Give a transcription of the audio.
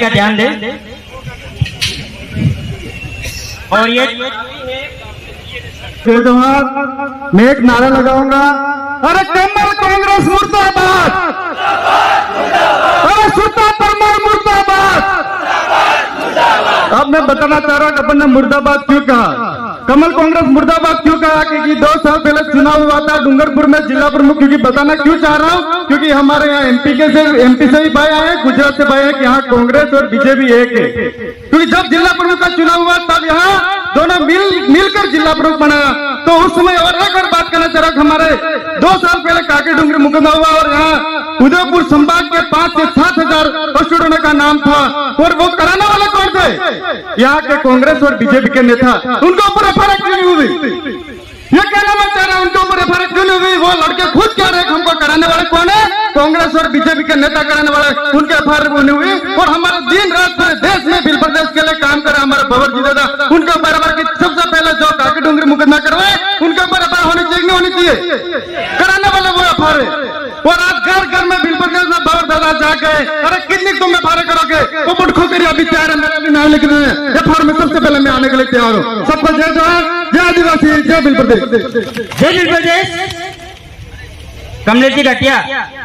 का ध्यान दें। और ये मैं एक नारा लगाऊंगा, अरे कमल कांग्रेस मुर्दाबाद, अरे सुता परमार मुर्दाबाद। अब मैं बताना चाह रहा हूँ अपन ने मुर्दाबाद क्यों कहा, कमल कांग्रेस मुर्दाबाद क्यों कहा, क्योंकि 2 साल पहले चुनाव हुआ था डूंगरपुर में जिला प्रमुख। क्योंकि बताना क्यों चाह रहा हूँ, क्योंकि हमारे यहाँ एमपी से ही भाई आए, गुजरात से भाई है कि यहाँ कांग्रेस और बीजेपी एक है। क्योंकि जब जिला प्रमुख का चुनाव हुआ तब यहाँ दोनों मिलकर जिला प्रमुख बनाया। तो उस समय और एक और बात करना चाह रहा हूँ, हमारे 2 साल पहले काके डूंगरी मुकदमा हुआ और यहाँ उदयपुर संभाग के 5 से 7 हजार स्टूडेंटों का नाम था, और वो कराने वाले कौन थे, यहाँ के कांग्रेस और बीजेपी के नेता। उनके ऊपर एफआईआर क्यों नहीं हुई, ये कहना मैं चाह रहा हूं, उनके ऊपर एफआईआर क्यों नहीं हुई। वो लड़के खुद कह रहे हमको कराने वाले कौन है, कांग्रेस और बीजेपी के नेता कराने वाले, उनके एफआईआर नहीं हुई। और हमारे दिन रात पूरे देश में बिल प्रदेश के लिए काम करे हमारे भवर जी दादा, उनके ऊपर एफआईआर की सबसे पहले जो काके डूंगरी मुकदमा करवाए उनके ऊपर एफआईआर होनी चाहिए, नहीं होनी चाहिए, कराने वाले वो एफआईआर। और आज घर घर में बिल प्रदेश में भवर दादा जाके, अरे कितनी तुम एफआईआर करोगे, वो मुठखो करिए, अभी तैयार है, मेरा भी नाम लिख रहे हैं एफआईआर में, सबसे पहले मैं आने के लिए तैयार हूँ। सबको जय जवान, जय आदिवासी, जय बिल प्रदेश, जय बिल प्रदेश। कमलेश जी घटिया।